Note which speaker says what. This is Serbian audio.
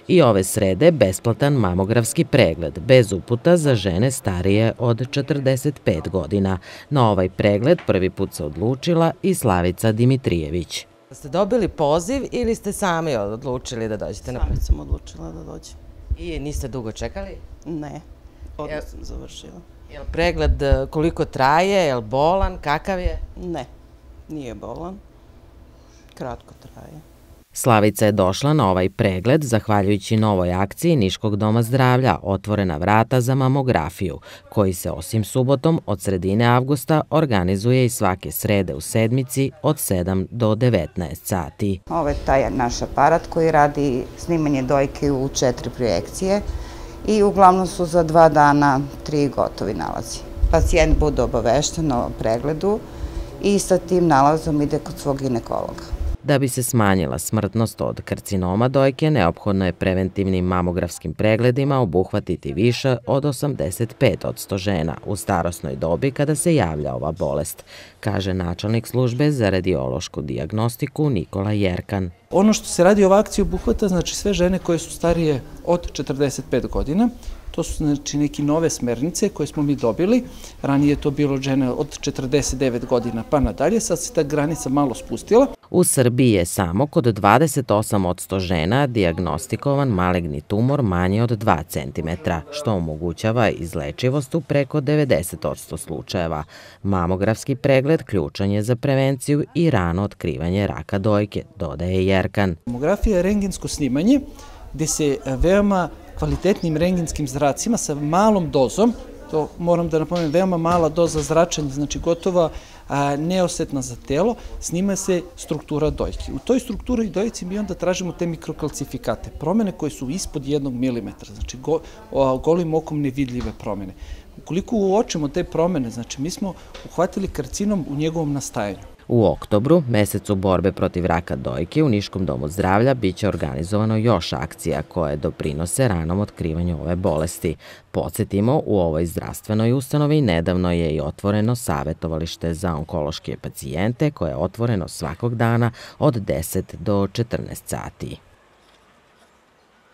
Speaker 1: I ove srede besplatan mamografski pregled, bez uputa za žene starije od 45 godina. Na ovaj pregled prvi put se odlučila i Slavica Dimitrijević. Ste dobili poziv ili ste sami odlučili da dođete na pregled?
Speaker 2: Sami sam odlučila da dođem.
Speaker 1: I niste dugo čekali?
Speaker 2: Ne, odmah sam završila.
Speaker 1: Je li pregled koliko traje, je li bolan, kakav je?
Speaker 2: Ne, nije bolan, kratko traje.
Speaker 1: Slavica je došla na ovaj pregled zahvaljujući novoj akciji Niškog doma zdravlja Otvorena vrata za mamografiju, koji se osim subotom od sredine avgusta organizuje i svake srede u sedmici od 7 do 19 sati.
Speaker 3: Ovo je taj naš aparat koji radi snimanje dojke u 4 projekcije i uglavnom su za 2 dana 3 gotovi nalazi. Pacijent bude obavešten o pregledu i sa tim nalazom ide kod svog ginekologa.
Speaker 1: Da bi se smanjila smrtnost od karcinoma dojke, neophodno je preventivnim mamografskim pregledima obuhvatiti više od 85% žena u starosnoj dobi kada se javlja ova bolest, kaže načelnik službe za radiološku dijagnostiku Nikola Jerkan.
Speaker 4: Ono što se radi ova akcija obuhvata, znači sve žene koje su starije od 45 godina, to su znači neke nove smernice koje smo mi dobili. Ranije je to bilo žene od 49 godina pa nadalje, sad se ta granica malo spustila.
Speaker 1: U Srbiji je samo kod 28% žena dijagnostikovan maligni tumor manji od 2 cm, što omogućava izlečivost u preko 90% slučajeva. Mamografski pregled ključan je za prevenciju i rano otkrivanje raka dojke, dodaje Jerkan.
Speaker 4: Mamografija je rentgensko snimanje gde se veoma kvalitetnim rentgenskim zracima sa malom dozom, to moram da napomenem, veoma mala doza zračenja, znači gotova neosetna za telo, snima se struktura dojke. U toj strukturi dojci mi onda tražimo te mikrokalcifikate, promene koje su ispod 1 mm, znači golim okom nevidljive promene. Ukoliko uočimo te promene, znači mi smo uhvatili karcinom u njegovom nastajanju.
Speaker 1: U oktobru, mesecu borbe protiv raka dojke, u Niškom domu zdravlja biće organizovano još akcija koje doprinose ranom otkrivanju ove bolesti. Podsjetimo, u ovoj zdravstvenoj ustanovi nedavno je i otvoreno savjetovalište za onkološke pacijente koje je otvoreno svakog dana od 10 do 14 sati.